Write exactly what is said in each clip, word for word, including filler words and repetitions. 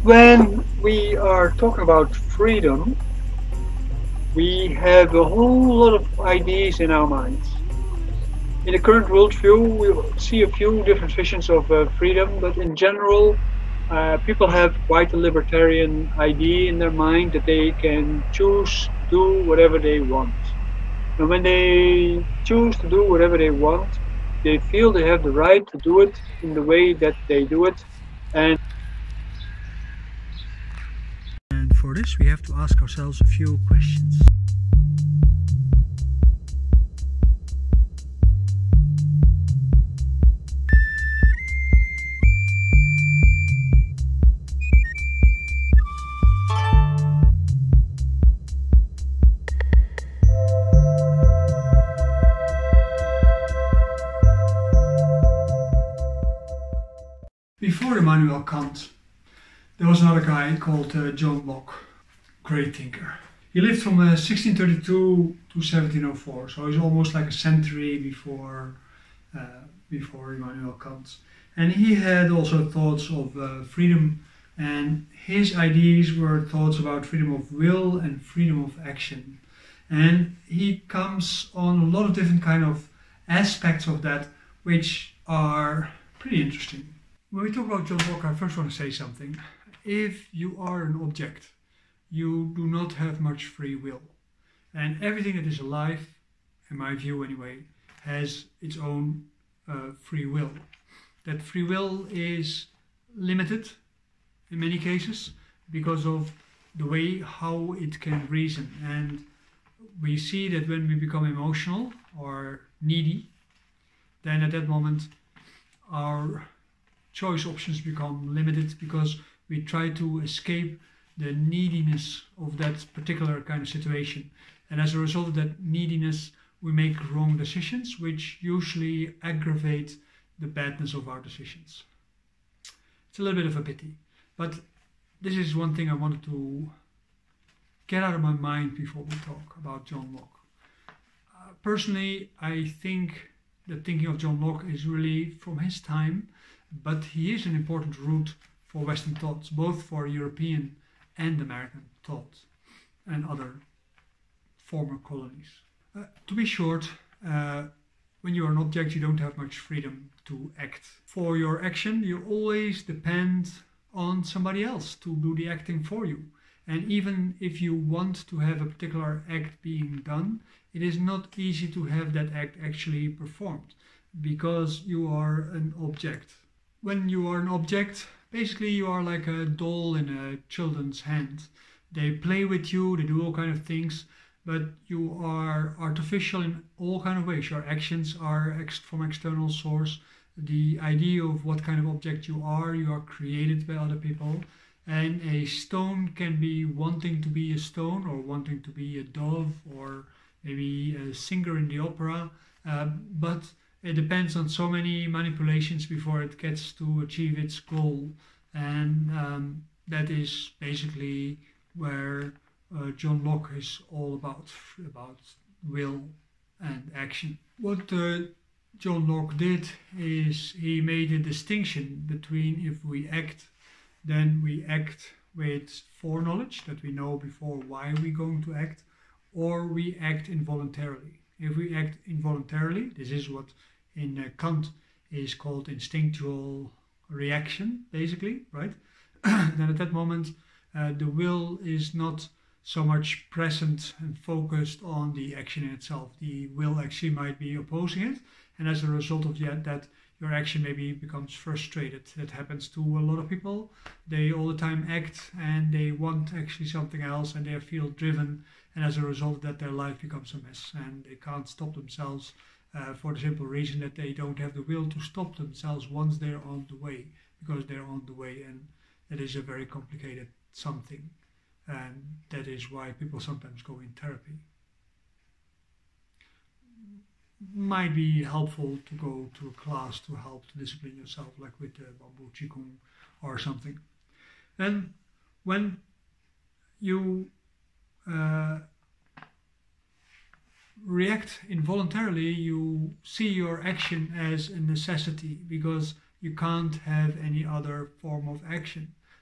When we are talking about freedom, we have a whole lot of ideas in our minds. In the current worldview, we see a few different visions of uh, freedom, but in general, uh, people have quite a libertarian idea in their mind that they can choose to do whatever they want. And when they choose to do whatever they want, they feel they have the right to do it in the way that they do it. And And for this, we have to ask ourselves a few questions. Before Immanuel Kant, there was another guy called uh, John Locke, great thinker. He lived from uh, sixteen thirty-two to seventeen oh four, so he's almost like a century before uh, before Immanuel Kant. And he had also thoughts of uh, freedom, and his ideas were thoughts about freedom of will and freedom of action. And he comes on a lot of different kind of aspects of that, which are pretty interesting. When we talk about John Locke, I first want to say something. If you are an object, you do not have much free will. And everything that is alive, in my view anyway, has its own uh, free will. That free will is limited in many cases because of the way how it can reason. And we see that when we become emotional or needy, then at that moment our choice options become limited because we try to escape the neediness of that particular kind of situation. And as a result of that neediness, we make wrong decisions, which usually aggravate the badness of our decisions. It's a little bit of a pity. But this is one thing I wanted to get out of my mind before we talk about John Locke. Uh, personally, I think that thinking of John Locke is really from his time, but he is an important root for Western thoughts, both for European and American thought and other former colonies. Uh, to be short, uh, when you're an object, you don't have much freedom to act. For your action, you always depend on somebody else to do the acting for you. And even if you want to have a particular act being done, it is not easy to have that act actually performed because you are an object. When you are an object, basically you are like a doll in a children's hand. They play with you, they do all kind of things, but you are artificial in all kind of ways. Your actions are ex from external source. The idea of what kind of object you are, you are created by other people. And a stone can be wanting to be a stone or wanting to be a dove or maybe a singer in the opera, uh, but it depends on so many manipulations before it gets to achieve its goal. And um, that is basically where uh, John Locke is all about, about will and action. What uh, John Locke did is he made a distinction between if we act, then we act with foreknowledge, that we know before why we're going to act, or we act involuntarily. If we act involuntarily, this is what in uh, Kant is called instinctual reaction, basically, right? Then at that moment, uh, the will is not so much present and focused on the action in itself. The will actually might be opposing it, and as a result of that, that your action maybe becomes frustrated. That happens to a lot of people. They all the time act and they want actually something else and they feel driven, and as a result of that, their life becomes a mess and they can't stop themselves. Uh, for the simple reason that they don't have the will to stop themselves once they're on the way, because they're on the way, and that is a very complicated something, and that is why people sometimes go in therapy. Might be helpful to go to a class to help to discipline yourself, like with the Bamboo Qigong or something. And when you uh, react involuntarily, you see your action as a necessity because you can't have any other form of action.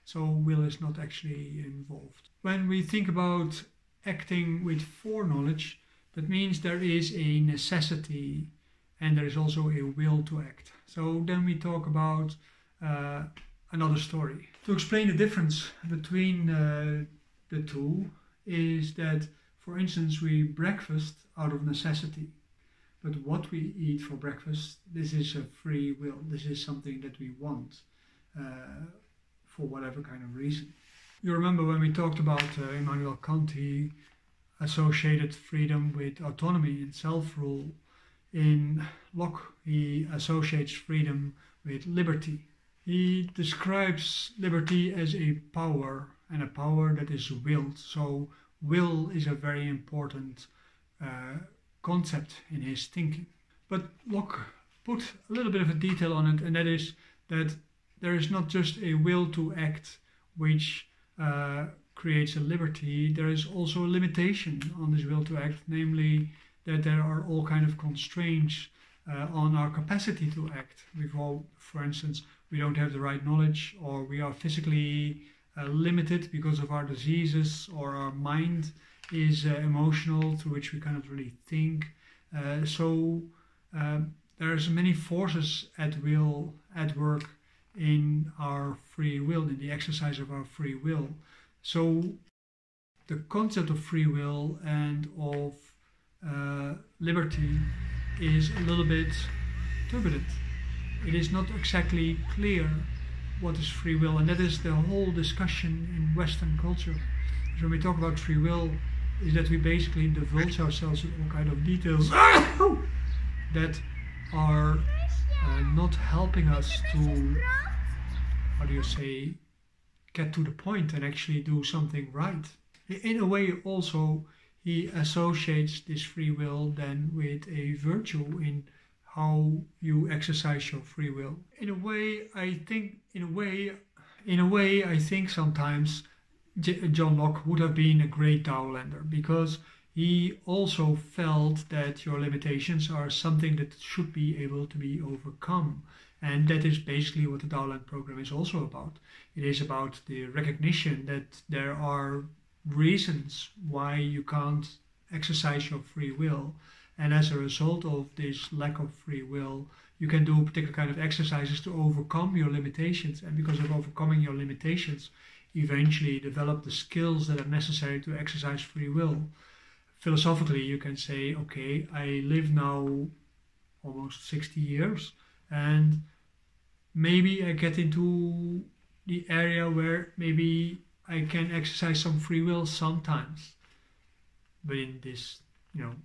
So will is not actually involved. When we think about acting with foreknowledge, that means there is a necessity and there is also a will to act. So then we talk about uh, another story. To explain the difference between uh, the two is that, for instance, we breakfast out of necessity. But what we eat for breakfast, this is a free will. This is something that we want uh, for whatever kind of reason. You remember when we talked about uh, Immanuel Kant, he associated freedom with autonomy and self-rule. In Locke, he associates freedom with liberty. He describes liberty as a power, and a power that is willed. So will is a very important uh, concept in his thinking. But Locke put a little bit of a detail on it, and that is that there is not just a will to act which uh, creates a liberty, there is also a limitation on this will to act, namely that there are all kind of constraints uh, on our capacity to act. Before, for instance, we don't have the right knowledge, or we are physically uh, limited because of our diseases, or our mind is uh, emotional, through which we cannot really think. Uh, so um, there's many forces at will, at work in our free will, in the exercise of our free will. So the concept of free will and of uh, liberty is a little bit turbulent. It is not exactly clear what is free will, and that is the whole discussion in Western culture. So when we talk about free will, is that we basically divulge ourselves in all kind of details that are uh, not helping us to, how do you say, get to the point and actually do something right. In a way also, he associates this free will then with a virtue in how you exercise your free will. In a way, I think, in a way, in a way, I think sometimes J- John Locke would have been a great Taolander, because he also felt that your limitations are something that should be able to be overcome. And that is basically what the Taoland program is also about. It is about the recognition that there are reasons why you can't exercise your free will. And as a result of this lack of free will, you can do particular kind of exercises to overcome your limitations. And because of overcoming your limitations, eventually develop the skills that are necessary to exercise free will. Philosophically, you can say, okay, I live now almost sixty years, and maybe I get into the area where maybe I can exercise some free will sometimes within this, you know,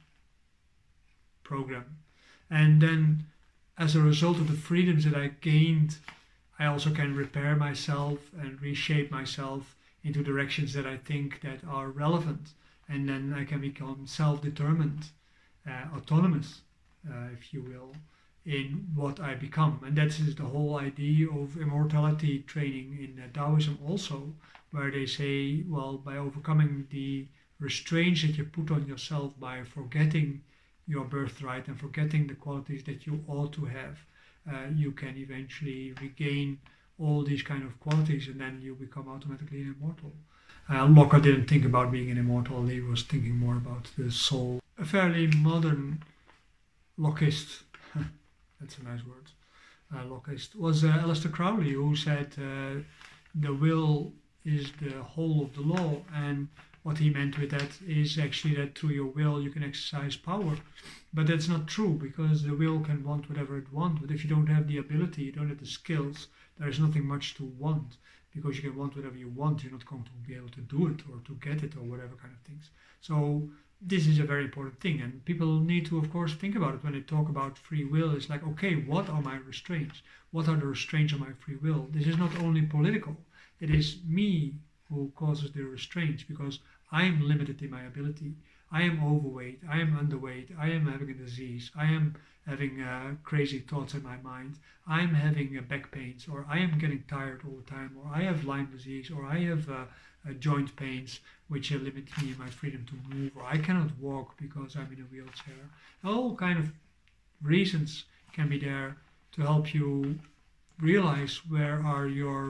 program. And then as a result of the freedoms that I gained, I also can repair myself and reshape myself into directions that I think that are relevant. And then I can become self-determined, uh, autonomous, uh, if you will, in what I become. And that is the whole idea of immortality training in uh, Taoism also, where they say, well, by overcoming the restraints that you put on yourself by forgetting your birthright and forgetting the qualities that you ought to have, uh, you can eventually regain all these kind of qualities, and then you become automatically an immortal. Uh, Locke didn't think about being an immortal, he was thinking more about the soul. A fairly modern Lockeist, that's a nice word, uh, Lockeist, was uh, Aleister Crowley, who said uh, the will is the whole of the law, and what he meant with that is actually that through your will you can exercise power. But that's not true, because the will can want whatever it wants, but if you don't have the ability, you don't have the skills, there is nothing much to want, because you can want whatever you want, you're not going to be able to do it or to get it or whatever kind of things. So this is a very important thing, and people need to, of course, think about it when they talk about free will. It's like, okay, what are my restraints? What are the restraints on my free will? This is not only political, it is me who causes the restraints, because I am limited in my ability. I am overweight, I am underweight, I am having a disease, I am having uh, crazy thoughts in my mind, I am having uh, back pains, or I am getting tired all the time, or I have Lyme disease, or I have uh, uh, joint pains which uh, limit me in my freedom to move, or I cannot walk because I'm in a wheelchair. All kind of reasons can be there to help you realize where are your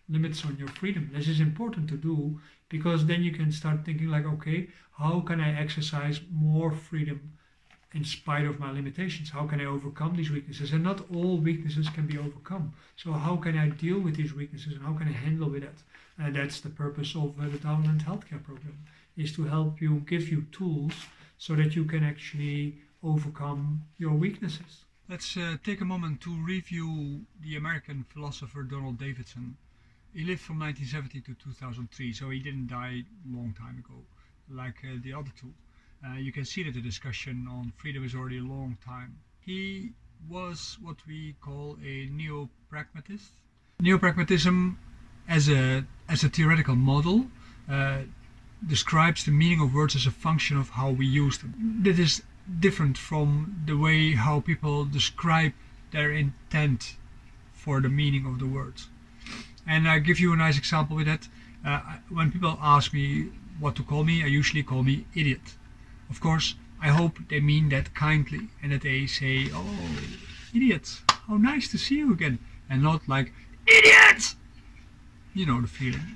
limits on your freedom. This is important to do because then you can start thinking like, okay, how can I exercise more freedom in spite of my limitations? How can I overcome these weaknesses? And not all weaknesses can be overcome. So how can I deal with these weaknesses and how can I handle with that? And that's the purpose of uh, the Towerland Healthcare Program, is to help you, give you tools so that you can actually overcome your weaknesses. Let's uh, take a moment to review the American philosopher Donald Davidson. He lived from nineteen seventy to two thousand three, so he didn't die a long time ago, like uh, the other two. Uh, you can see that the discussion on freedom is already a long time. He was what we call a neo-pragmatist. Neo-pragmatism as a, as a theoretical model uh, describes the meaning of words as a function of how we use them. That is different from the way how people describe their intent for the meaning of the words. And I give you a nice example with that. Uh, when people ask me what to call me, I usually call me idiot. Of course, I hope they mean that kindly and that they say, oh, idiot, how nice to see you again, and not like, idiot! You know the feeling.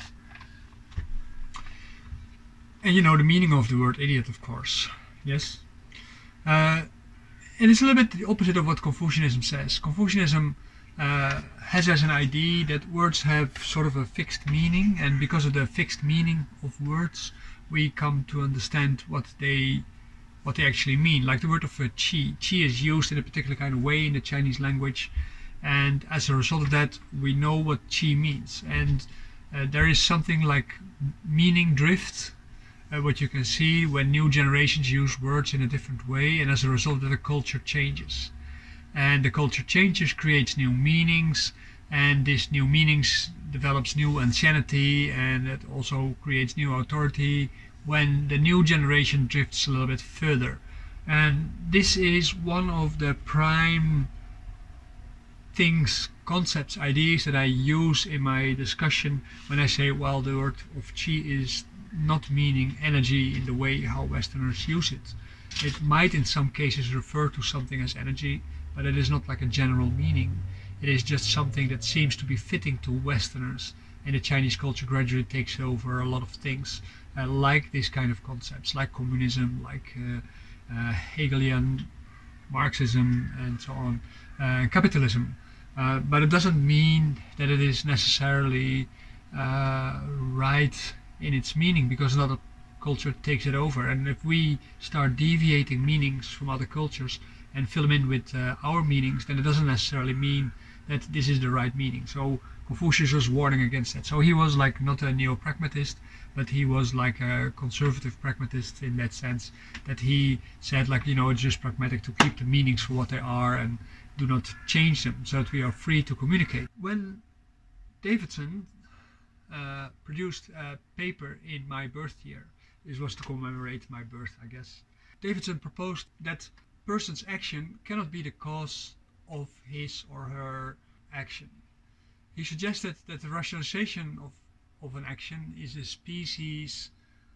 And you know the meaning of the word idiot, of course. Yes? Uh, and it's a little bit the opposite of what Confucianism says. Confucianism uh, has as an idea that words have sort of a fixed meaning, and because of the fixed meaning of words, we come to understand what they what they actually mean. Like the word of uh, qi. Qi is used in a particular kind of way in the Chinese language, and as a result of that, we know what qi means. And uh, there is something like meaning drift, uh, what you can see when new generations use words in a different way, and as a result of that, the culture changes. And the culture changes, creates new meanings, and this new meanings develops new insanity, and it also creates new authority when the new generation drifts a little bit further. And this is one of the prime things, concepts, ideas that I use in my discussion when I say, well, the word of qi is not meaning energy in the way how Westerners use it. It might in some cases refer to something as energy, but it is not like a general meaning. It is just something that seems to be fitting to Westerners, and the Chinese culture gradually takes over a lot of things, uh, like these kind of concepts, like communism, like uh, uh, Hegelian Marxism, and so on, uh, capitalism. Uh, but it doesn't mean that it is necessarily uh, right in its meaning, because another culture takes it over. And if we start deviating meanings from other cultures and fill them in with uh, our meanings, then it doesn't necessarily mean that this is the right meaning. So Confucius was warning against that. So he was like not a neo-pragmatist, but he was like a conservative pragmatist in that sense, that he said, like, you know, it's just pragmatic to keep the meanings for what they are and do not change them, so that we are free to communicate. When Davidson uh, produced a paper in my birth year, this was to commemorate my birth, I guess, Davidson proposed that person's action cannot be the cause of his or her action. He suggested that the rationalization of, of an action is a species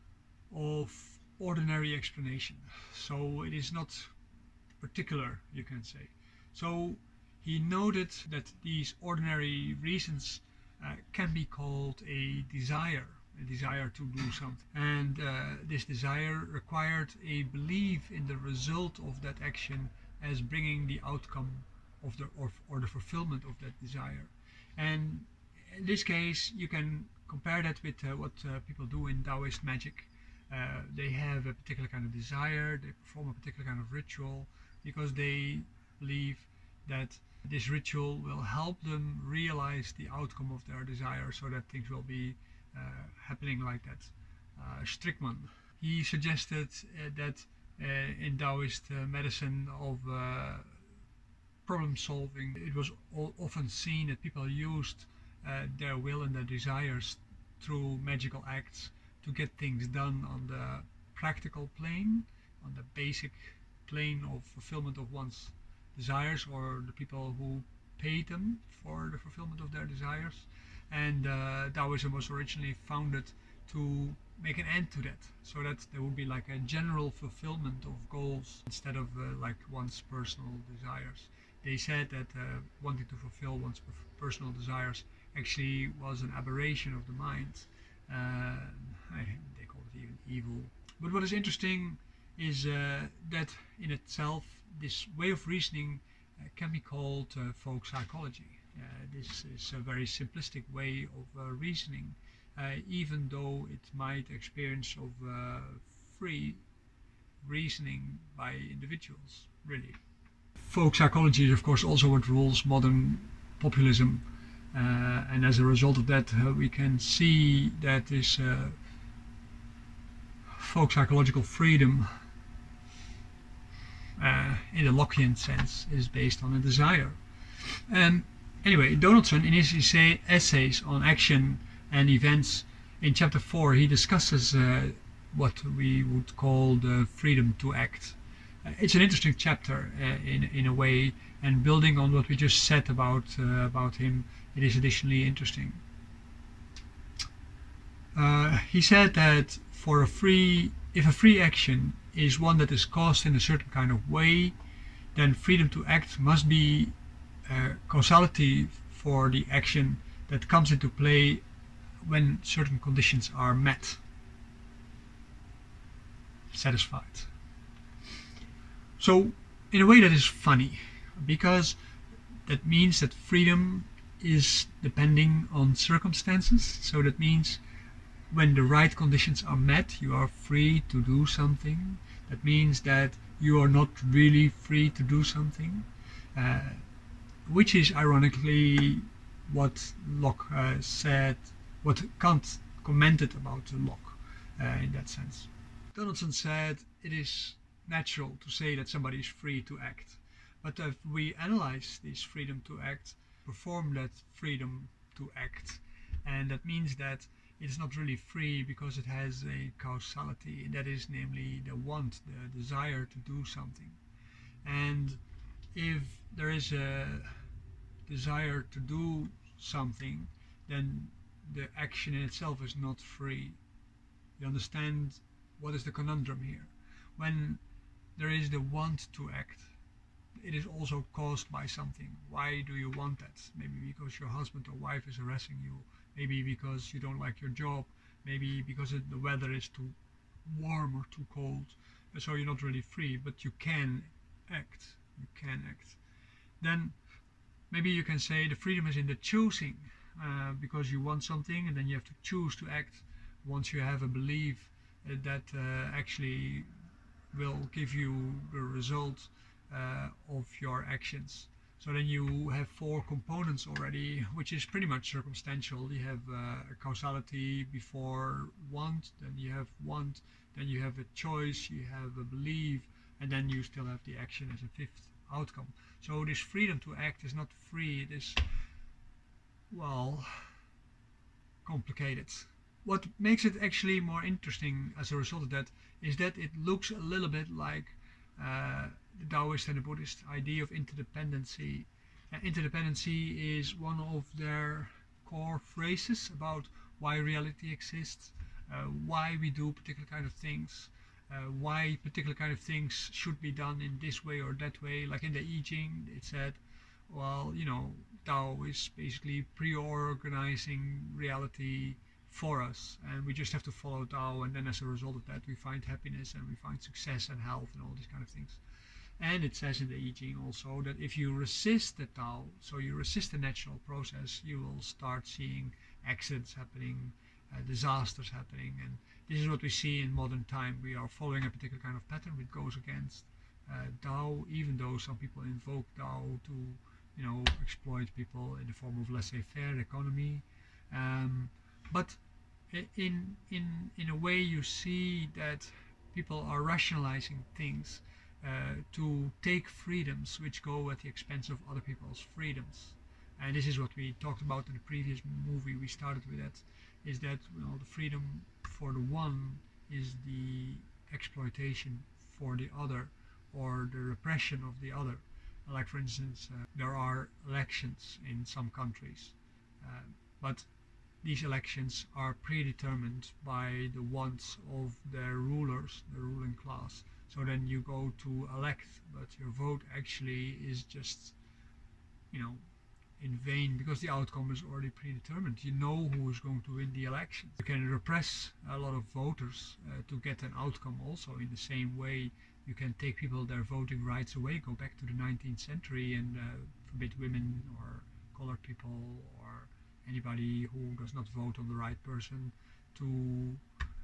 of ordinary explanation. So it is not particular, you can say. So he noted that these ordinary reasons uh, can be called a desire, a desire to do something. And uh, this desire required a belief in the result of that action as bringing the outcome of the or, or the fulfillment of that desire. And in this case, you can compare that with uh, what uh, people do in Taoist magic. Uh, they have a particular kind of desire, they perform a particular kind of ritual, because they believe that this ritual will help them realize the outcome of their desire, so that things will be uh, happening like that. Uh, Strickman, he suggested uh, that uh, in Taoist uh, medicine of uh, problem solving, it was often seen that people used uh, their will and their desires through magical acts to get things done on the practical plane, on the basic plane of fulfillment of one's desires, or the people who paid them for the fulfillment of their desires. And uh, Taoism was originally founded to make an end to that, so that there would be like a general fulfillment of goals instead of uh, like one's personal desires. they said that uh, wanting to fulfill one's personal desires actually was an aberration of the mind. Uh, I, they call it even evil. But what is interesting is uh, that in itself, this way of reasoning uh, can be called uh, folk psychology. Uh, this is a very simplistic way of uh, reasoning, uh, even though it might experience of uh, free reasoning by individuals, really. Folk psychology is of course also what rules modern populism, uh, and as a result of that uh, we can see that this uh, folk psychological freedom uh, in the Lockean sense is based on a desire. And anyway, Donaldson in his essay, essays on action and events in chapter four, he discusses uh, what we would call the freedom to act. Uh, it's an interesting chapter uh, in, in a way, and building on what we just said about, uh, about him, it is additionally interesting. Uh, he said that for a free, if a free action is one that is caused in a certain kind of way, then freedom to act must be uh, causality for the action that comes into play when certain conditions are met, satisfied. So in a way that is funny, because that means that freedom is depending on circumstances. So that means when the right conditions are met, you are free to do something. That means that you are not really free to do something, uh, which is ironically what Locke uh, said, what Kant commented about Locke uh, in that sense. Donaldson said it is natural to say that somebody is free to act, but if we analyze this freedom to act, perform that freedom to act, and that means that it is not really free because it has a causality, and that is namely the want, the desire to do something. And if there is a desire to do something, then the action in itself is not free. You understand what is the conundrum here? When there is the want to act, it is also caused by something. Why do you want that? Maybe because your husband or wife is harassing you, maybe because you don't like your job, maybe because it, the weather is too warm or too cold, so you're not really free, but you can act. You can act. Then maybe you can say the freedom is in the choosing, uh, because you want something and then you have to choose to act once you have a belief uh, that uh, actually will give you the result uh, of your actions. So then you have four components already, which is pretty much circumstantial. You have uh, a causality before want, then you have want, then you have a choice, you have a belief, and then you still have the action as a fifth outcome. So this freedom to act is not free, it is, well, complicated. What makes it actually more interesting as a result of that is that it looks a little bit like uh, the Taoist and the Buddhist idea of interdependency. Uh, interdependency is one of their core phrases about why reality exists, uh, why we do particular kind of things, uh, why particular kind of things should be done in this way or that way. Like in the I Ching, it said, well, you know, Tao is basically pre-organizing reality for us, and we just have to follow Tao, and then as a result of that we find happiness and we find success and health and all these kind of things. And it says in the I Ching also that if you resist the Tao, so you resist the natural process, you will start seeing accidents happening, uh, disasters happening, and this is what we see in modern time. We are following a particular kind of pattern which goes against uh, Tao, even though some people invoke Tao to, you know, exploit people in the form of laissez-faire economy. Um, But in, in, in a way you see that people are rationalizing things uh, to take freedoms which go at the expense of other people's freedoms. And this is what we talked about in the previous movie. We started with that, is that, you know, the freedom for the one is the exploitation for the other, or the repression of the other. Like for instance, uh, there are elections in some countries, uh, but these elections are predetermined by the wants of their rulers, the ruling class. So then you go to elect, but your vote actually is just you know, in vain, because the outcome is already predetermined. You know who is going to win the election. You can repress a lot of voters uh, to get an outcome also. In the same way, you can take people their voting rights away, go back to the nineteenth century and uh, forbid women or colored people or anybody who does not vote on the right person to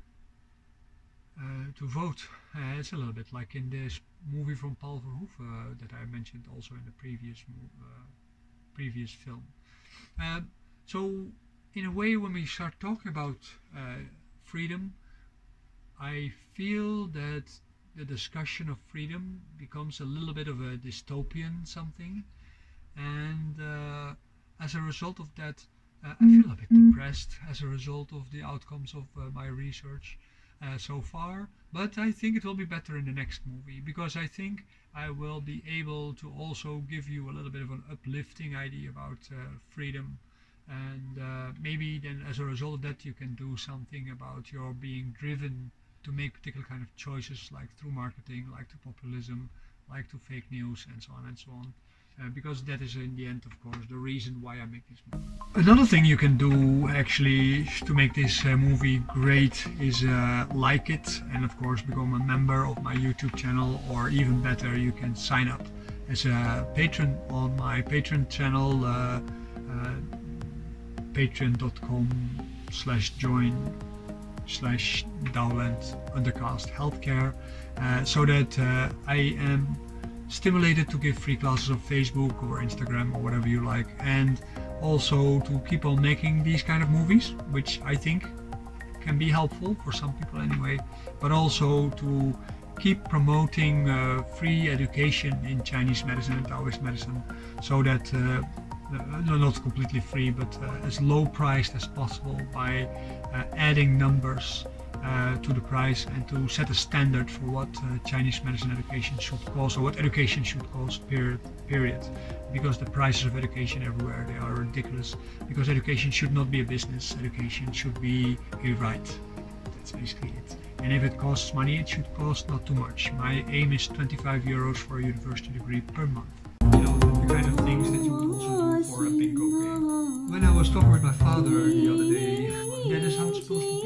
uh, to vote. Uh, it's a little bit like in this movie from Paul Verhoeven uh, that I mentioned also in the previous uh, previous film. Uh, so in a way, when we start talking about uh, freedom, I feel that the discussion of freedom becomes a little bit of a dystopian something, and uh, as a result of that, uh, I feel a bit depressed as a result of the outcomes of uh, my research uh, so far. But I think it will be better in the next movie, because I think I will be able to also give you a little bit of an uplifting idea about uh, freedom, and uh, maybe then as a result of that you can do something about your being driven to make particular kind of choices, like through marketing, like to populism, like to fake news, and so on and so on. Uh, because that is in the end, of course, the reason why I make this movie. Another thing you can do actually to make this uh, movie great is uh, like it, and of course become a member of my YouTube channel, or even better, you can sign up as a patron on my Patreon channel, uh, uh, patreon.com slash join slash Douwland Undercast Healthcare, uh, so that uh, I am stimulated to give free classes on Facebook or Instagram or whatever you like, and also to keep on making these kind of movies, which I think can be helpful for some people anyway, but also to keep promoting uh, free education in Chinese medicine and Taoist medicine, so that uh, no, not completely free, but uh, as low priced as possible, by uh, adding numbers uh, to the price, and to set a standard for what uh, Chinese medicine education should cost, or what education should cost, period, period. Because the prices of education everywhere, they are ridiculous. Because education should not be a business, education should be a right. That's basically it. And if it costs money, it should cost not too much. My aim is twenty-five euros for a university degree per month. You know, the kind of things that you would also do for a bingo game. When I was talking with my father the other day, that is how it's supposed to be.